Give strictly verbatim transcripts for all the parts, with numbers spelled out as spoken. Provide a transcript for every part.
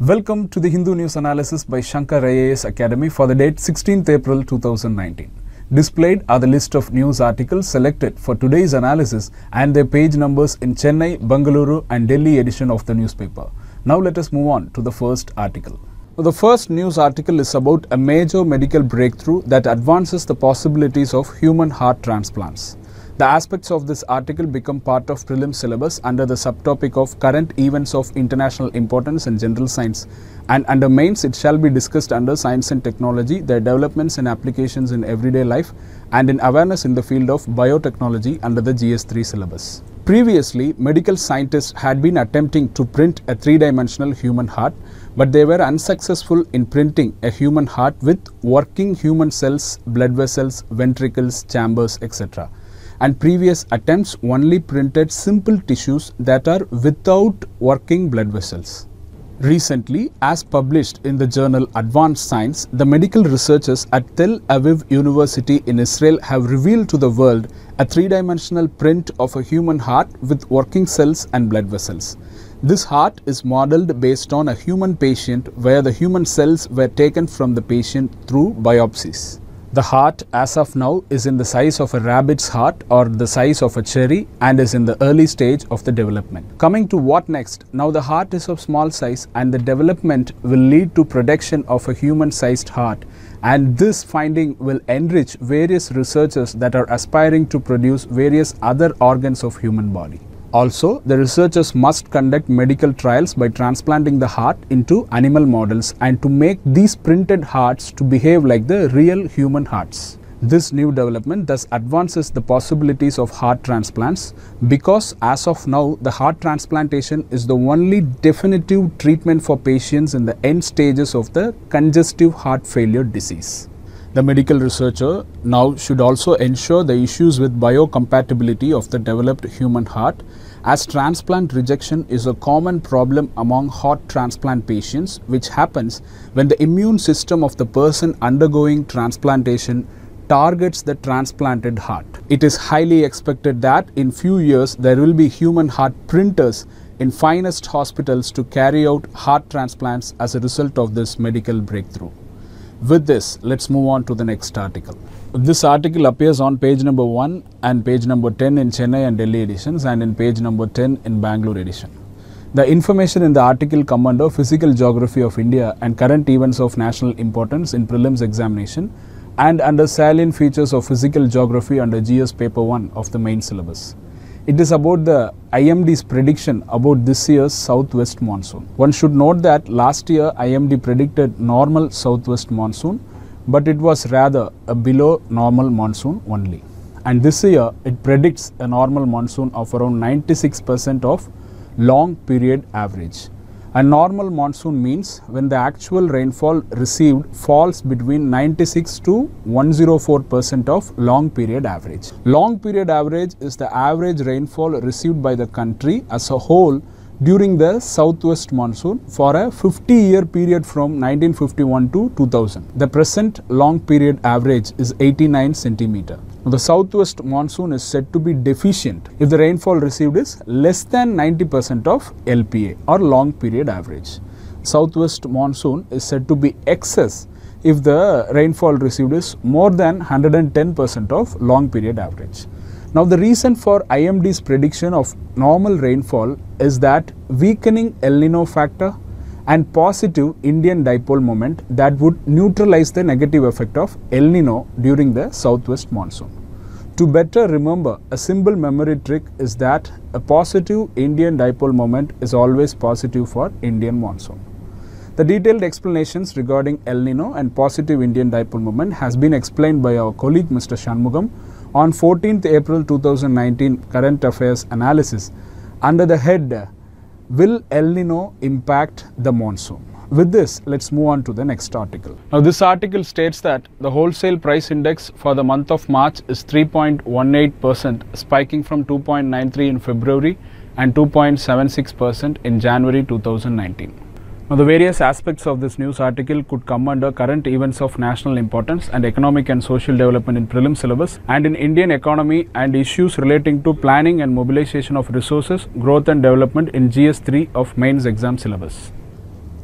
Welcome to the Hindu News Analysis by Shankar I A S Academy for the date sixteenth April two thousand nineteen. Displayed are the list of news articles selected for today's analysis and their page numbers in Chennai, Bengaluru and Delhi edition of the newspaper. Now let us move on to the first article. The first news article is about a major medical breakthrough that advances the possibilities of human heart transplants. The aspects of this article become part of Prelims syllabus under the subtopic of current events of international importance in general science, and under mains it shall be discussed under science and technology, their developments and applications in everyday life, and in awareness in the field of biotechnology under the G S three syllabus. Previously, medical scientists had been attempting to print a three-dimensional human heart, but they were unsuccessful in printing a human heart with working human cells, blood vessels, ventricles, chambers, et cetera. And previous attempts only printed simple tissues that are without working blood vessels. Recently, as published in the journal Advanced Science, the medical researchers at Tel Aviv University in Israel have revealed to the world a three-dimensional print of a human heart with working cells and blood vessels. This heart is modeled based on a human patient where the human cells were taken from the patient through biopsies. The heart as of now is in the size of a rabbit's heart or the size of a cherry and is in the early stage of the development. Coming to what next? Now the heart is of small size and the development will lead to production of a human-sized heart, and this finding will enrich various researchers that are aspiring to produce various other organs of human body. Also, the researchers must conduct medical trials by transplanting the heart into animal models and to make these printed hearts to behave like the real human hearts. This new development thus advances the possibilities of heart transplants because as of now, the heart transplantation is the only definitive treatment for patients in the end stages of the congestive heart failure disease. The medical researcher now should also ensure the issues with biocompatibility of the developed human heart, as transplant rejection is a common problem among heart transplant patients, which happens when the immune system of the person undergoing transplantation targets the transplanted heart. It is highly expected that in few years there will be human heart printers in finest hospitals to carry out heart transplants as a result of this medical breakthrough. With this, let's move on to the next article. This article appears on page number one and page number ten in Chennai and Delhi editions and in page number ten in Bangalore edition. The information in the article come under Physical Geography of India and current events of national importance in prelims examination and under salient features of physical geography under G S paper one of the main syllabus. It is about the I M D's prediction about this year's southwest monsoon. One should note that last year I M D predicted normal southwest monsoon, but it was rather a below normal monsoon only. And this year it predicts a normal monsoon of around ninety-six percent of long period average. A normal monsoon means when the actual rainfall received falls between ninety-six to one hundred four percent of long period average. Long period average is the average rainfall received by the country as a whole during the southwest monsoon for a fifty year period from nineteen fifty-one to two thousand. The present long period average is eighty-nine centimeters. The southwest monsoon is said to be deficient if the rainfall received is less than ninety percent of L P A or long period average. Southwest monsoon is said to be excess if the rainfall received is more than one hundred ten percent of long period average. Now the reason for I M D's prediction of normal rainfall is that weakening El Nino factor and positive Indian dipole moment that would neutralize the negative effect of El Nino during the southwest monsoon. To better remember, a simple memory trick is that a positive Indian dipole moment is always positive for Indian monsoon. The detailed explanations regarding El Nino and positive Indian dipole moment has been explained by our colleague Mister Shanmugam on fourteenth April two thousand nineteen Current Affairs Analysis under the head Will El Nino Impact the Monsoon? With this, let's move on to the next article. Now this article states that the wholesale price index for the month of March is three point one eight percent, spiking from two point nine three in February and two point seven six percent in January two thousand nineteen. Now, the various aspects of this news article could come under current events of national importance and economic and social development in prelim syllabus and in Indian economy and issues relating to planning and mobilization of resources, growth and development in G S three of mains exam syllabus.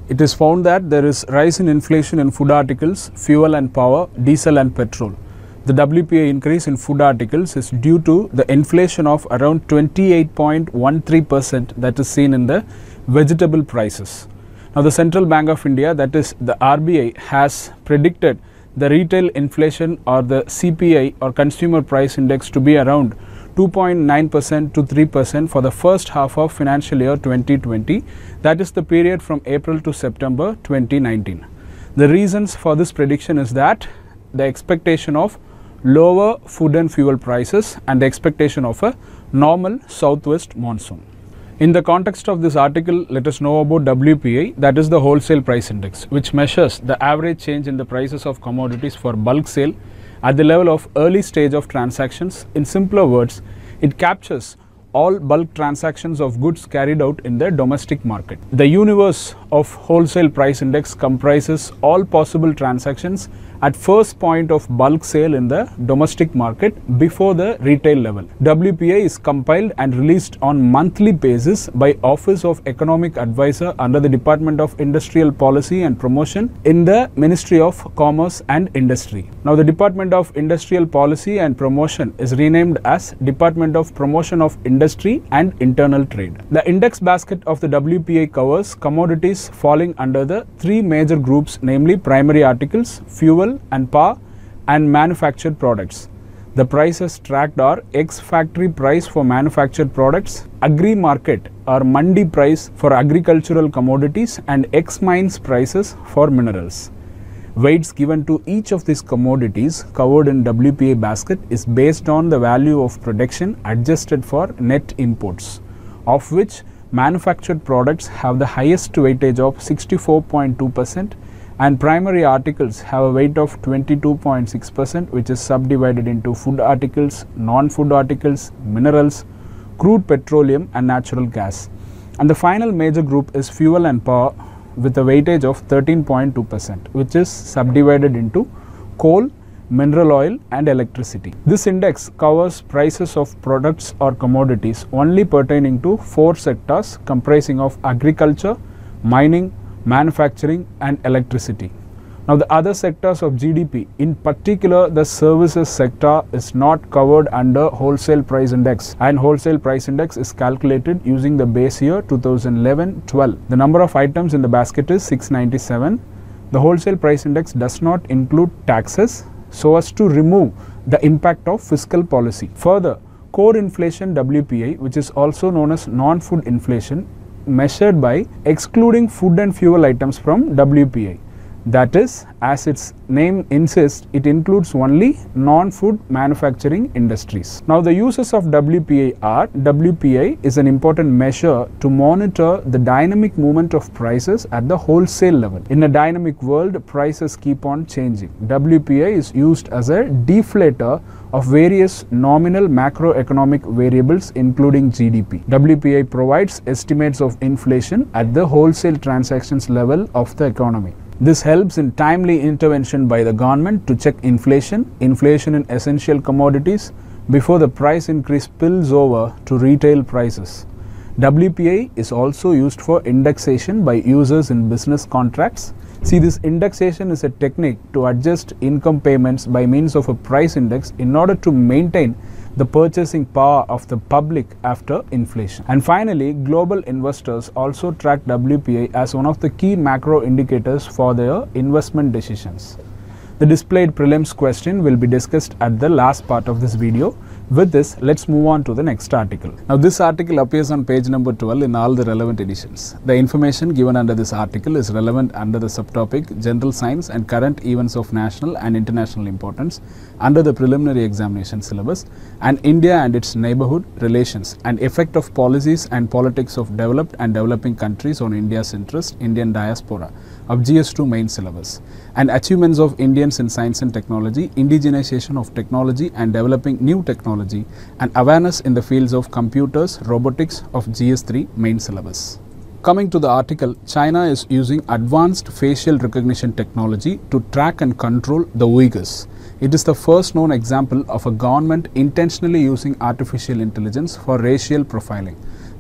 It is found that there is rise in inflation in food articles, fuel and power, diesel and petrol. The W P I increase in food articles is due to the inflation of around twenty-eight point one three percent that is seen in the vegetable prices. Now, the Central Bank of India, that is the R B I, has predicted the retail inflation or the C P I or consumer price index to be around two point nine percent to three percent for the first half of financial year twenty twenty, that is the period from April to September twenty nineteen. The reasons for this prediction is that the expectation of lower food and fuel prices and the expectation of a normal southwest monsoon. In the context of this article, let us know about W P I, that is the Wholesale Price Index, which measures the average change in the prices of commodities for bulk sale at the level of early stage of transactions. In simpler words, it captures all bulk transactions of goods carried out in the domestic market. The universe of Wholesale Price Index comprises all possible transactions at first point of bulk sale in the domestic market before the retail level. W P I is compiled and released on monthly basis by Office of Economic Advisor under the Department of Industrial Policy and Promotion in the Ministry of Commerce and Industry. Now, the Department of Industrial Policy and Promotion is renamed as Department of Promotion of Industry and Internal Trade. The index basket of the W P I covers commodities falling under the three major groups, namely primary articles, fuel and power, and manufactured products. The prices tracked are ex-factory price for manufactured products, agri-market or mandi price for agricultural commodities, and ex-mines prices for minerals. Weights given to each of these commodities covered in W P I basket is based on the value of production adjusted for net imports, of which manufactured products have the highest weightage of sixty-four point two percent and primary articles have a weight of twenty-two point six percent, which is subdivided into food articles, non-food articles, minerals, crude petroleum and natural gas. And the final major group is fuel and power with a weightage of thirteen point two percent, which is subdivided into coal, mineral oil and electricity. This index covers prices of products or commodities only pertaining to four sectors comprising of agriculture, mining, manufacturing and electricity. Now, the other sectors of G D P, in particular the services sector, is not covered under Wholesale Price Index, and Wholesale Price Index is calculated using the base year two thousand eleven twelve. The number of items in the basket is six hundred ninety-seven. The Wholesale Price Index does not include taxes so as to remove the impact of fiscal policy. Further, core inflation W P I, which is also known as non-food inflation, measured by excluding food and fuel items from W P I. That is, as its name insists, it includes only non-food manufacturing industries. Now, the uses of W P I are: W P I is an important measure to monitor the dynamic movement of prices at the wholesale level. In a dynamic world, prices keep on changing. W P I is used as a deflator of various nominal macroeconomic variables including G D P. W P I provides estimates of inflation at the wholesale transactions level of the economy. This helps in timely intervention by the government to check inflation, inflation in essential commodities before the price increase spills over to retail prices. W P I is also used for indexation by users in business contracts. See, this indexation is a technique to adjust income payments by means of a price index in order to maintain the purchasing power of the public after inflation. And finally, global investors also track W P I as one of the key macro indicators for their investment decisions. The displayed prelims question will be discussed at the last part of this video. With this, let's move on to the next article. Now, this article appears on page number twelve in all the relevant editions. The information given under this article is relevant under the subtopic General Science and Current Events of National and International Importance under the Preliminary Examination Syllabus, and India and its neighborhood relations and effect of policies and politics of developed and developing countries on India's interest, Indian diaspora of G S two main syllabus, and achievements of Indians in science and technology, indigenization of technology and developing new technology, and awareness in the fields of computers, robotics of G S three main syllabus. Coming to the article, China is using advanced facial recognition technology to track and control the Uyghurs. It is the first known example of a government intentionally using artificial intelligence for racial profiling.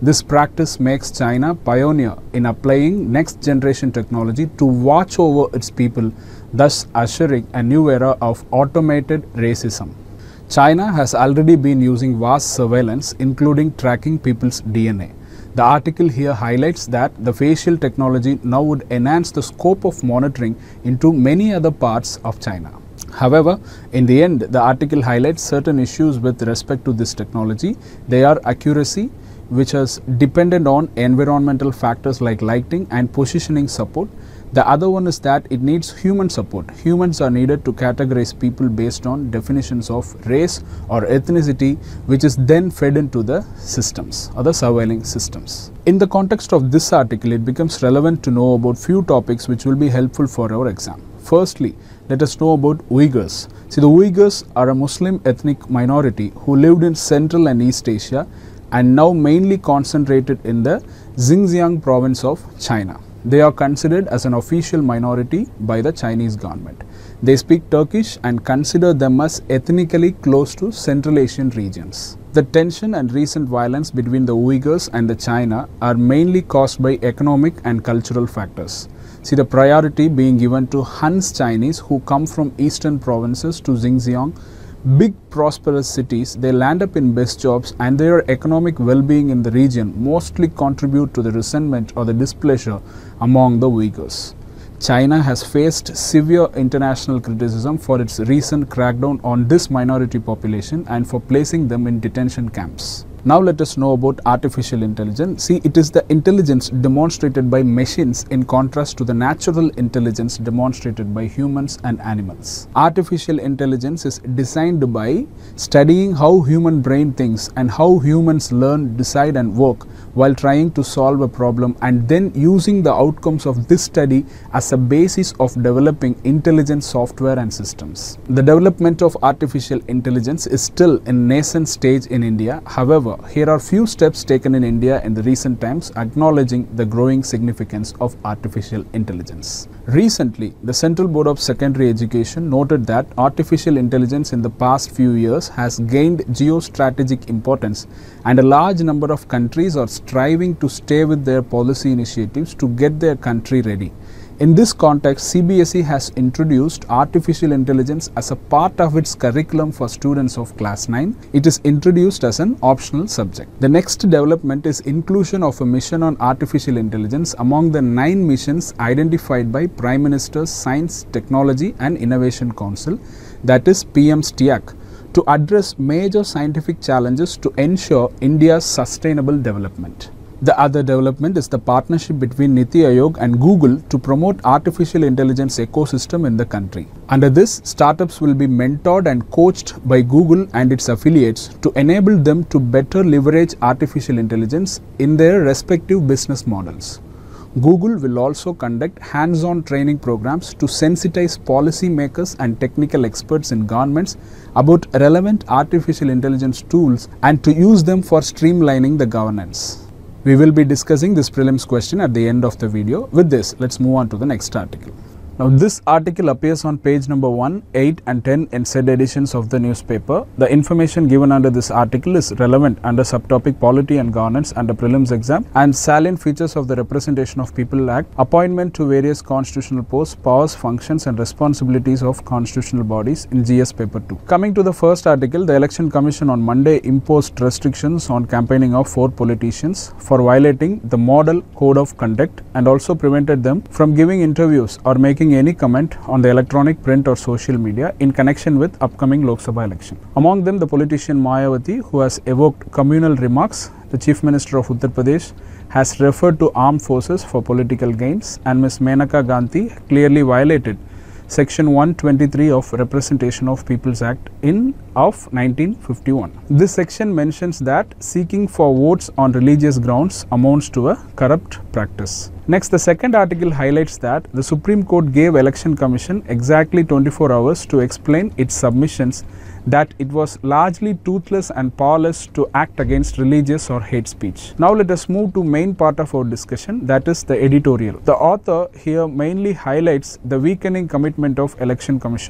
This practice makes China pioneer in applying next generation technology to watch over its people, thus ushering a new era of automated racism. China has already been using vast surveillance, including tracking people's D N A. The article here highlights that the facial technology now would enhance the scope of monitoring into many other parts of China. However, in the end, the article highlights certain issues with respect to this technology. They are accuracy, which is dependent on environmental factors like lighting and positioning support. The other one is that it needs human support. Humans are needed to categorize people based on definitions of race or ethnicity, which is then fed into the systems or the surveilling systems. In the context of this article, it becomes relevant to know about few topics which will be helpful for our exam. Firstly, let us know about Uyghurs. See, the Uyghurs are a Muslim ethnic minority who lived in Central and East Asia and now mainly concentrated in the Xinjiang province of China. They are considered as an official minority by the Chinese government. They speak Turkish and consider them as ethnically close to Central Asian regions. The tension and recent violence between the Uyghurs and the China are mainly caused by economic and cultural factors. See, the priority being given to Han's Chinese who come from eastern provinces to Xinjiang, big prosperous cities. They land up in best jobs and their economic well-being in the region mostly contribute to the resentment or the displeasure among the Uyghurs. China has faced severe international criticism for its recent crackdown on this minority population and for placing them in detention camps. Now let us know about artificial intelligence. See, it is the intelligence demonstrated by machines in contrast to the natural intelligence demonstrated by humans and animals. Artificial intelligence is designed by studying how human brain thinks and how humans learn, decide and work while trying to solve a problem, and then using the outcomes of this study as a basis of developing intelligent software and systems. The development of artificial intelligence is still in nascent stage in India. However, here are few steps taken in India in the recent times acknowledging the growing significance of artificial intelligence. Recently, the Central Board of Secondary Education noted that artificial intelligence in the past few years has gained geostrategic importance, and a large number of countries are striving to stay with their policy initiatives to get their country ready. In this context, C B S E has introduced artificial intelligence as a part of its curriculum for students of class nine. It is introduced as an optional subject. The next development is inclusion of a mission on artificial intelligence among the nine missions identified by Prime Minister's Science, Technology and Innovation Council, that is P M's T I A C, to address major scientific challenges to ensure India's sustainable development. The other development is the partnership between Niti Aayog and Google to promote artificial intelligence ecosystem in the country. Under this, startups will be mentored and coached by Google and its affiliates to enable them to better leverage artificial intelligence in their respective business models. Google will also conduct hands-on training programs to sensitize policymakers and technical experts in governments about relevant artificial intelligence tools and to use them for streamlining the governance. We will be discussing this prelims question at the end of the video. With this, let's move on to the next article. Now, this article appears on page number one, eight and ten in said editions of the newspaper. The information given under this article is relevant under subtopic Polity and Governance under prelims exam, and salient features of the Representation of People Act, appointment to various constitutional posts, powers, functions and responsibilities of constitutional bodies in G S paper two. Coming to the first article, the Election Commission on Monday imposed restrictions on campaigning of four politicians for violating the Model Code of Conduct and also prevented them from giving interviews or making any comment on the electronic, print or social media in connection with upcoming Lok Sabha election. Among them, the politician Mayawati, who has evoked communal remarks. The Chief Minister of Uttar Pradesh has referred to armed forces for political gains, and Miz Maneka Azam clearly violated Section one twenty-three of Representation of People's Act in of nineteen fifty-one. This section mentions that seeking for votes on religious grounds amounts to a corrupt practice. Next, the second article highlights that the Supreme Court gave Election Commission exactly twenty-four hours to explain its submissions that it was largely toothless and powerless to act against religious or hate speech. Now let us move to main part of our discussion, that is the editorial. The author here mainly highlights the weakening commitment of Election Commission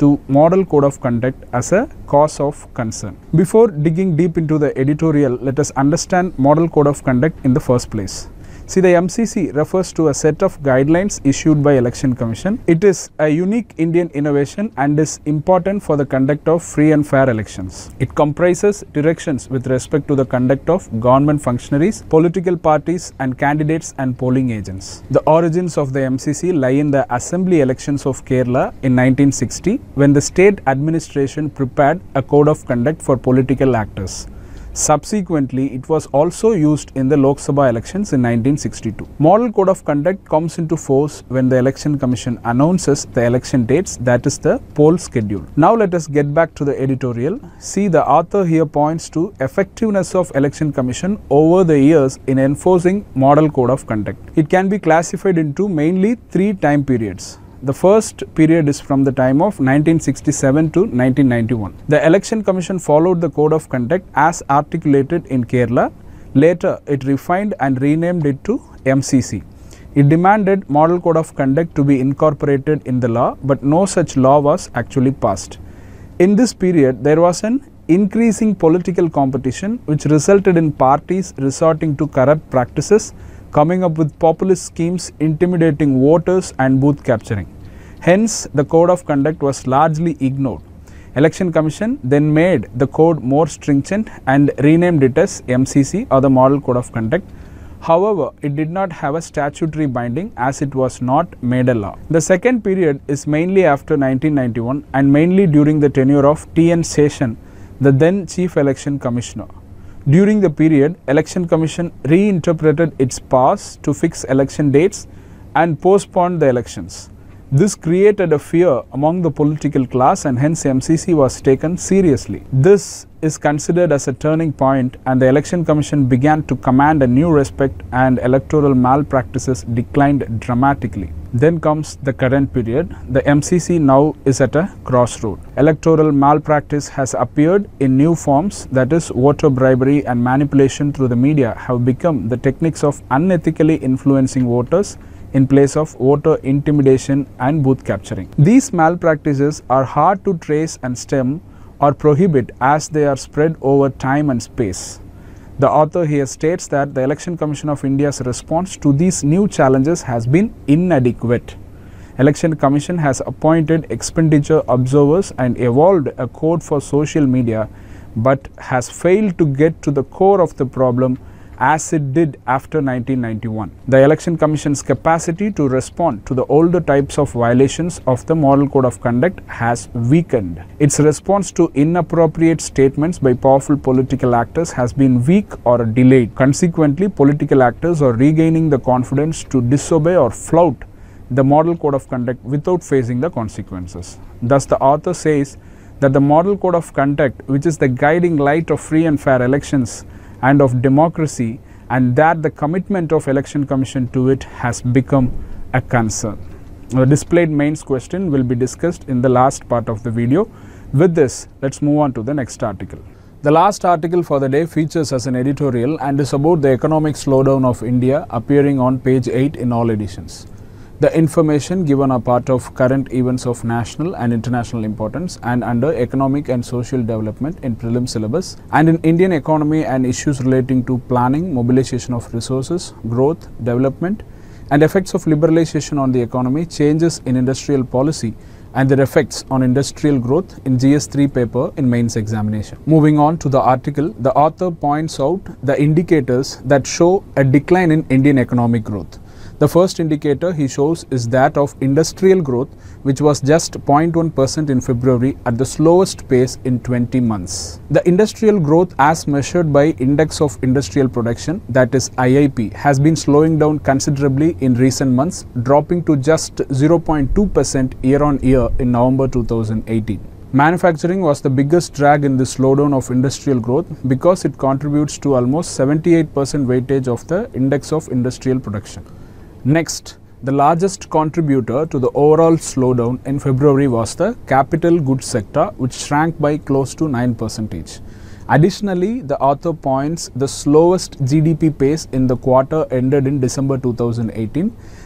to Model Code of Conduct as a cause of concern. Before digging deep into the editorial, let us understand Model Code of Conduct in the first place. See, the M C C refers to a set of guidelines issued by Election Commission. It is a unique Indian innovation and is important for the conduct of free and fair elections. It comprises directions with respect to the conduct of government functionaries, political parties and candidates and polling agents. The origins of the M C C lie in the Assembly elections of Kerala in nineteen sixty, when the state administration prepared a code of conduct for political actors. Subsequently, it was also used in the Lok Sabha elections in nineteen sixty-two. Model Code of Conduct comes into force when the Election Commission announces the election dates, that is the poll schedule. Now let us get back to the editorial. See, the author here points to effectiveness of Election Commission over the years in enforcing Model Code of Conduct. It can be classified into mainly three time periods. The first period is from the time of nineteen sixty-seven to nineteen ninety-one. The Election Commission followed the Code of Conduct as articulated in Kerala. Later, it refined and renamed it to M C C. It demanded Model Code of Conduct to be incorporated in the law, but no such law was actually passed. In this period, there was an increasing political competition which resulted in parties resorting to corrupt practices, coming up with populist schemes intimidating voters and booth capturing. Hence, the Code of Conduct was largely ignored. Election Commission then made the code more stringent and renamed it as M C C, or the Model Code of Conduct. However, it did not have a statutory binding as it was not made a law. The second period is mainly after nineteen ninety-one and mainly during the tenure of T N Seshan, the then Chief Election Commissioner. During the period, Election Commission reinterpreted its powers to fix election dates and postpone the elections. This created a fear among the political class and hence M C C was taken seriously. This is considered as a turning point and the Election Commission began to command a new respect and electoral malpractices declined dramatically. Then comes the current period. The M C C now is at a crossroad. Electoral malpractice has appeared in new forms, that is, voter bribery and manipulation through the media have become the techniques of unethically influencing voters in place of voter intimidation and booth capturing. These malpractices are hard to trace and stem or prohibit as they are spread over time and space. The author here states that the Election Commission of India's response to these new challenges has been inadequate. Election Commission has appointed expenditure observers and evolved a code for social media, but has failed to get to the core of the problem as it did after nineteen ninety-one. The Election Commission's capacity to respond to the older types of violations of the Model Code of Conduct has weakened. Its response to inappropriate statements by powerful political actors has been weak or delayed. Consequently, political actors are regaining the confidence to disobey or flout the Model Code of Conduct without facing the consequences. Thus, the author says that the Model Code of Conduct, which is the guiding light of free and fair elections and of democracy, and that the commitment of Election Commission to it has become a concern. The displayed mains question will be discussed in the last part of the video. With this, let's move on to the next article. The last article for the day features as an editorial and is about the economic slowdown of India, appearing on page eight in all editions. The information given are part of current events of national and international importance and under economic and social development in prelim syllabus and in Indian economy and issues relating to planning, mobilization of resources, growth, development and effects of liberalization on the economy, changes in industrial policy and their effects on industrial growth in G S three paper in mains examination. Moving on to the article, the author points out the indicators that show a decline in Indian economic growth. The first indicator he shows is that of industrial growth, which was just zero point one percent in February at the slowest pace in twenty months. The industrial growth as measured by Index of Industrial Production, that is I I P, has been slowing down considerably in recent months, dropping to just zero point two percent year on year in November two thousand eighteen. Manufacturing was the biggest drag in this slowdown of industrial growth because it contributes to almost seventy-eight percent weightage of the Index of Industrial Production. Next, the largest contributor to the overall slowdown in February was the capital goods sector, which shrank by close to nine percent. Additionally, the author points the slowest G D P pace in the quarter ended in December two thousand eighteen.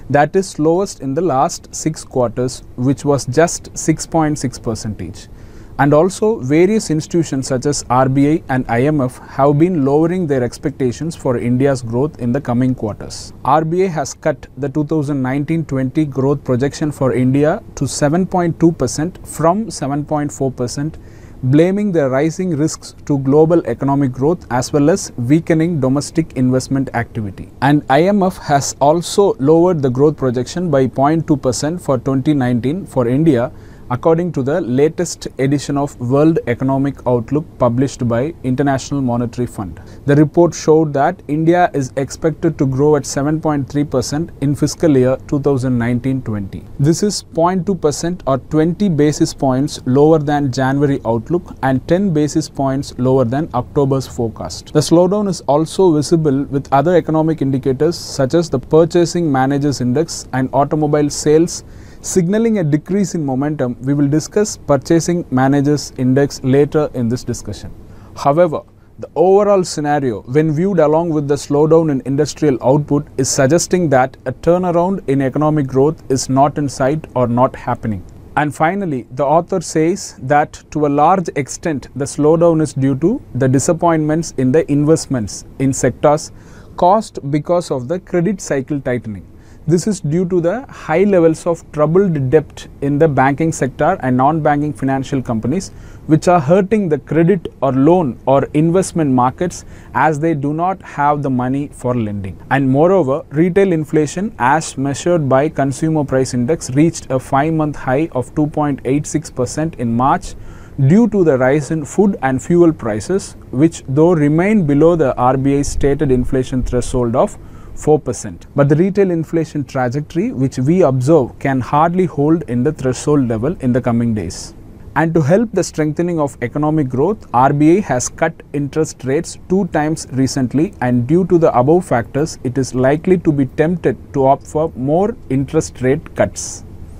that is slowest in the last six quarters, which was just six point six percent. And also various institutions such as R B I and I M F have been lowering their expectations for India's growth in the coming quarters. R B I has cut the two thousand nineteen twenty growth projection for India to seven point two percent from seven point four percent, blaming the rising risks to global economic growth as well as weakening domestic investment activity. And I M F has also lowered the growth projection by zero point two percent for twenty nineteen for India, according to the latest edition of World Economic Outlook published by International Monetary Fund. The report showed that India is expected to grow at seven point three percent in fiscal year two thousand nineteen twenty. This is zero point two percent or twenty basis points lower than January outlook and ten basis points lower than October's forecast. The slowdown is also visible with other economic indicators such as the Purchasing Managers Index and automobile sales signaling a decrease in momentum. We will discuss Purchasing Managers Index later in this discussion. However, the overall scenario, when viewed along with the slowdown in industrial output, is suggesting that a turnaround in economic growth is not in sight or not happening. And finally, the author says that to a large extent, the slowdown is due to the disappointments in the investments in sectors caused because of the credit cycle tightening. This is due to the high levels of troubled debt in the banking sector and non-banking financial companies, which are hurting the credit or loan or investment markets as they do not have the money for lending. And moreover, retail inflation as measured by Consumer Price Index reached a five-month high of two point eight six percent in March due to the rise in food and fuel prices, which though remain below the R B I's stated inflation threshold of four percent. But the retail inflation trajectory which we observe can hardly hold in the threshold level in the coming days. And to help the strengthening of economic growth, R B I has cut interest rates two times recently, and due to the above factors, it is likely to be tempted to opt for more interest rate cuts.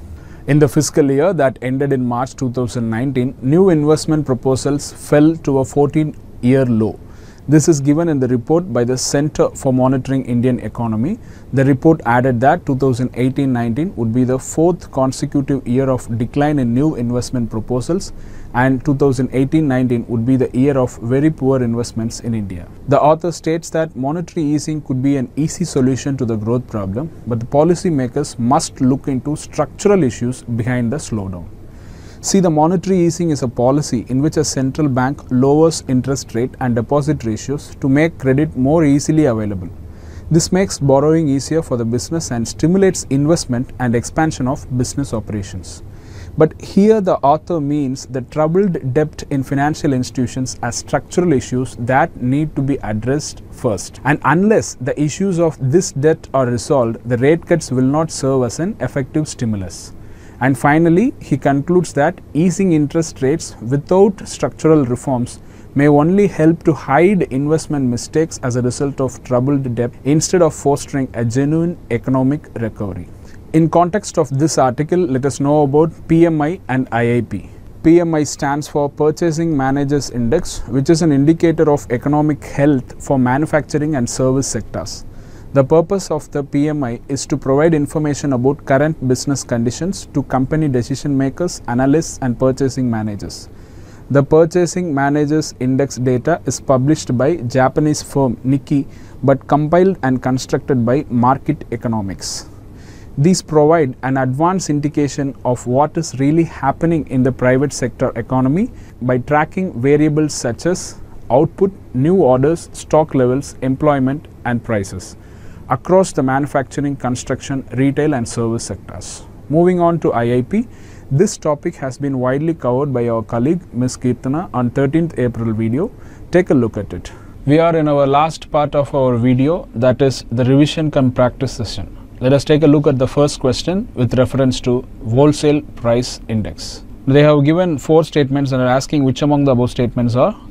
In the fiscal year that ended in March two thousand nineteen, new investment proposals fell to a fourteen-year low. This is given in the report by the Center for Monitoring Indian Economy. The report added that two thousand eighteen nineteen would be the fourth consecutive year of decline in new investment proposals, and two thousand eighteen nineteen would be the year of very poor investments in India. The author states that monetary easing could be an easy solution to the growth problem, but the policy makers must look into structural issues behind the slowdown. See, the monetary easing is a policy in which a central bank lowers interest rate and deposit ratios to make credit more easily available. This makes borrowing easier for the business and stimulates investment and expansion of business operations. But here the author means the troubled debt in financial institutions as structural issues that need to be addressed first. And unless the issues of this debt are resolved, the rate cuts will not serve as an effective stimulus. And finally, he concludes that easing interest rates without structural reforms may only help to hide investment mistakes as a result of troubled debt instead of fostering a genuine economic recovery. In context of this article, let us know about P M I and I I P. P M I stands for Purchasing Managers Index, which is an indicator of economic health for manufacturing and service sectors. The purpose of the P M I is to provide information about current business conditions to company decision makers, analysts, and purchasing managers. The Purchasing Managers Index data is published by Japanese firm Nikkei but compiled and constructed by Market Economics. These provide an advanced indication of what is really happening in the private sector economy by tracking variables such as output, new orders, stock levels, employment, and prices across the manufacturing, construction, retail, and service sectors. Moving on to I I P, this topic has been widely covered by our colleague Miz Kirtana on thirteenth April video. Take a look at it. We are in our last part of our video, that is the revision cum practice session. Let us take a look at the first question with reference to Wholesale Price Index. They have given four statements and are asking which among the above statements are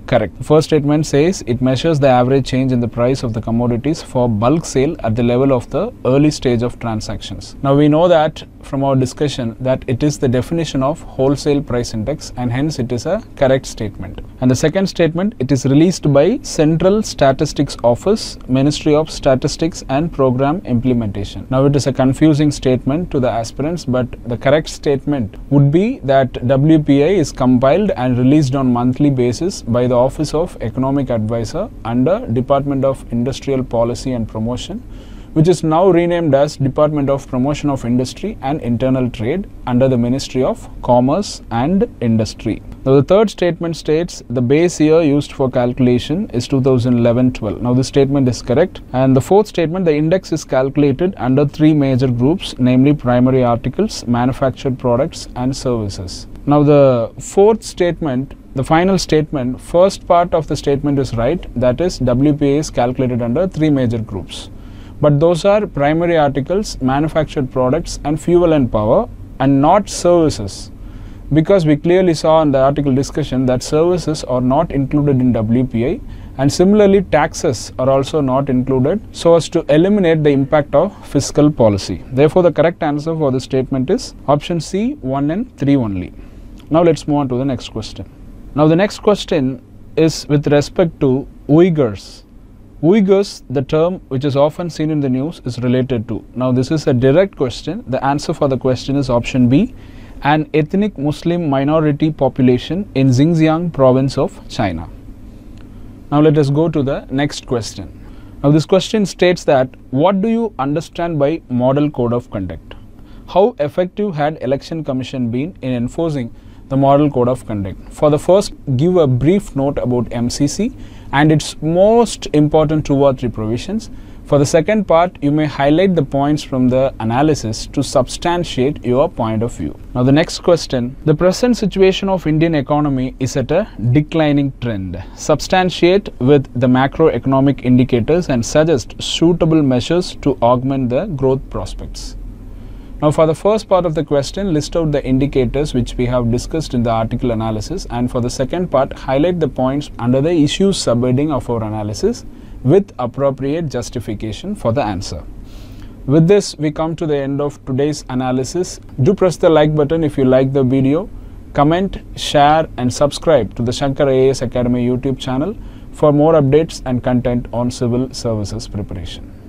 correct. The first statement says it measures the average change in the price of the commodities for bulk sale at the level of the early stage of transactions. Now we know that from our discussion that it is the definition of wholesale price index, and hence it is a correct statement. And the second statement, it is released by Central Statistics Office, Ministry of Statistics and Program Implementation. Now it is a confusing statement to the aspirants, but the correct statement would be that W P I is compiled and released on monthly basis by the Office of Economic Advisor under Department of Industrial Policy and Promotion, which is now renamed as Department of Promotion of Industry and Internal Trade under the Ministry of Commerce and Industry. Now the third statement states the base year used for calculation is two thousand eleven twelve. Now this statement is correct. And the fourth statement, the index is calculated under three major groups, namely primary articles, manufactured products and services. Now the fourth statement, the final statement, first part of the statement is right, that is W P I is calculated under three major groups. But those are primary articles, manufactured products and fuel and power, and not services, because we clearly saw in the article discussion that services are not included in W P I, and similarly taxes are also not included, so as to eliminate the impact of fiscal policy. Therefore the correct answer for this statement is option C, one and three only. Now let's move on to the next question. Now the next question is with respect to Uyghurs. Uyghurs, the term which is often seen in the news, is related to. Now this is a direct question. The answer for the question is option B, an ethnic Muslim minority population in Xinjiang province of China. Now let us go to the next question. Now this question states that what do you understand by model code of conduct? How effective had Election Commission been in enforcing the model code of conduct? For the first, give a brief note about M C C and its most important two or three provisions. For the second part, you may highlight the points from the analysis to substantiate your point of view. Now the next question, the present situation of Indian economy is at a declining trend. Substantiate with the macroeconomic indicators and suggest suitable measures to augment the growth prospects. Now for the first part of the question, list out the indicators which we have discussed in the article analysis, and for the second part, highlight the points under the issues subheading of our analysis with appropriate justification for the answer. With this, we come to the end of today's analysis. Do press the like button if you like the video, comment, share and subscribe to the Shankar I A S Academy YouTube channel for more updates and content on civil services preparation.